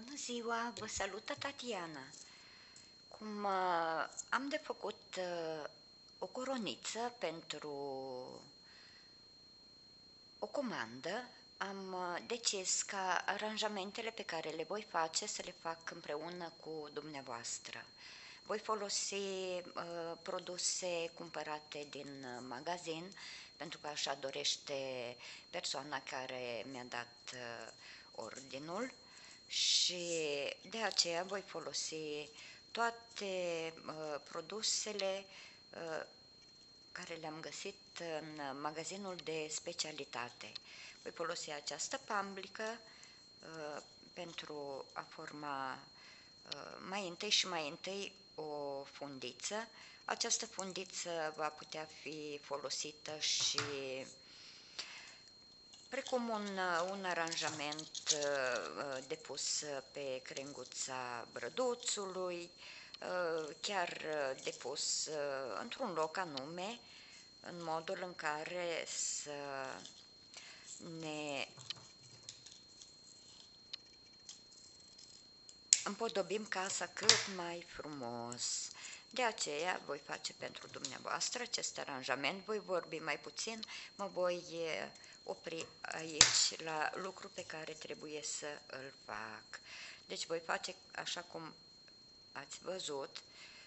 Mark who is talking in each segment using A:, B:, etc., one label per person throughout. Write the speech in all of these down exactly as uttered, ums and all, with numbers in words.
A: Bună ziua, vă salută Tatiana. Cum uh, am de făcut uh, o coroniță pentru o comandă, am uh, decis ca aranjamentele pe care le voi face să le fac împreună cu dumneavoastră. Voi folosi uh, produse cumpărate din uh, magazin, pentru că așa dorește persoana care mi-a dat uh, ordinul și de aceea voi folosi toate uh, produsele uh, care le-am găsit în magazinul de specialitate. Voi folosi această pamblică uh, pentru a forma uh, mai întâi și mai întâi o fundiță. Această fundiță va putea fi folosită și precum un, un aranjament uh, depus pe crenguța brăduțului, uh, chiar uh, depus uh, într-un loc anume, în modul în care să ne împodobim casa cât mai frumos. De aceea voi face pentru dumneavoastră acest aranjament, voi vorbi mai puțin, mă voi opri aici la lucru pe care trebuie să îl fac. Deci voi face așa cum ați văzut,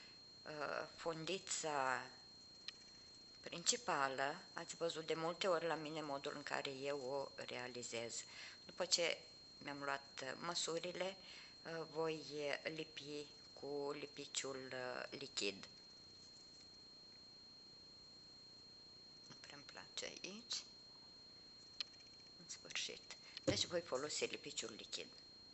A: fondița principală, ați văzut de multe ori la mine modul în care eu o realizez. După ce mi-am luat măsurile, voi lipi cu lipiciul lichid. Nu prea îmi place aici. În sfârșit. Deci voi folosi lipiciul lichid.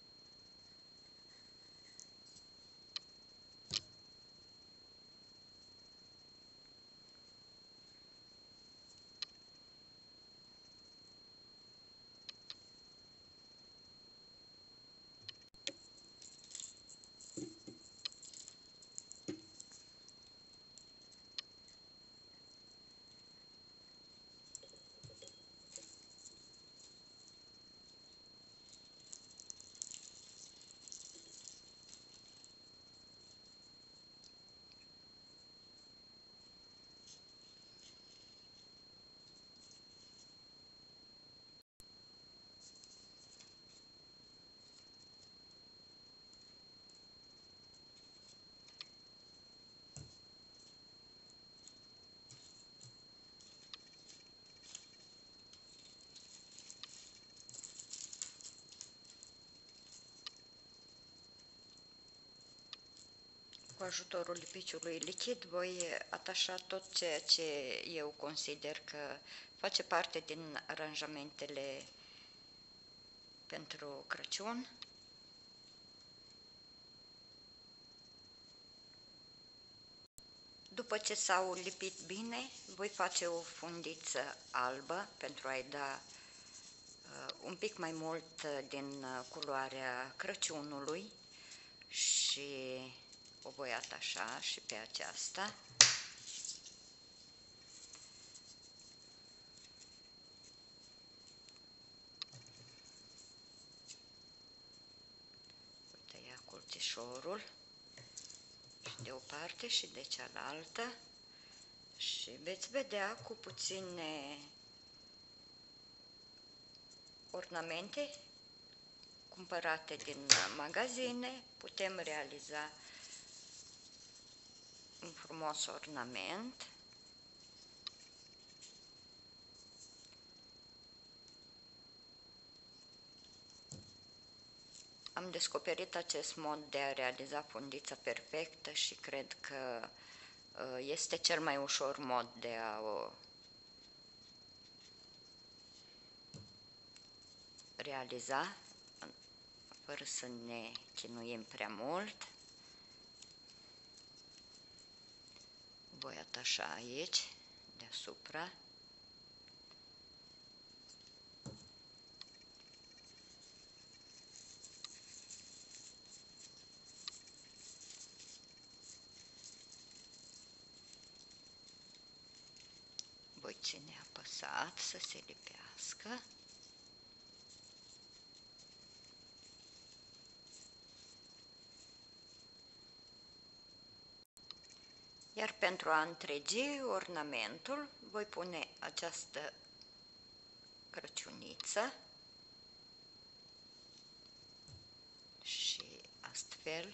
A: Cu ajutorul lipiciului lichid voi atașa tot ceea ce eu consider că face parte din aranjamentele pentru Crăciun. După ce s-au lipit bine, voi face o fundiță albă pentru a-i da uh, un pic mai mult din culoarea Crăciunului și o voi atașa și pe aceasta. Voi tăia colțișorul și de o parte și de cealaltă și veți vedea cu puține ornamente cumpărate din magazine, putem realiza un frumos ornament. Am descoperit acest mod de a realiza fundița perfectă și cred că este cel mai ușor mod de a o realiza fără să ne chinuim prea mult. Voi atașa aici, deasupra. Voi ține apăsat să se lipească. Iar pentru a întregi ornamentul, voi pune această crăciuniță și astfel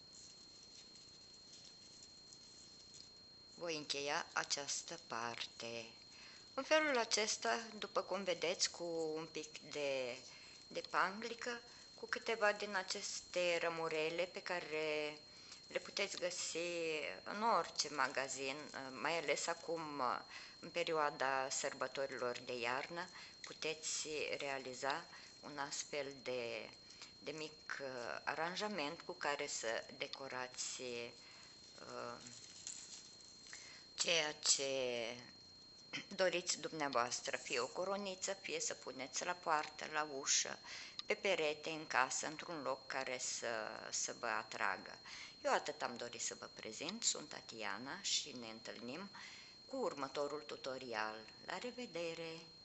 A: voi încheia această parte. În felul acesta, după cum vedeți, cu un pic de, de panglică, cu câteva din aceste rămurele pe care le puteți găsi în orice magazin, mai ales acum, în perioada sărbătorilor de iarnă, puteți realiza un astfel de, de mic aranjament cu care să decorați uh, ceea ce doriți dumneavoastră, fie o coroniță, fie să puneți la poartă, la ușă, pe perete, în casă, într-un loc care să, să vă atragă. Eu atât am dorit să vă prezint, sunt Tatiana și ne întâlnim cu următorul tutorial. La revedere!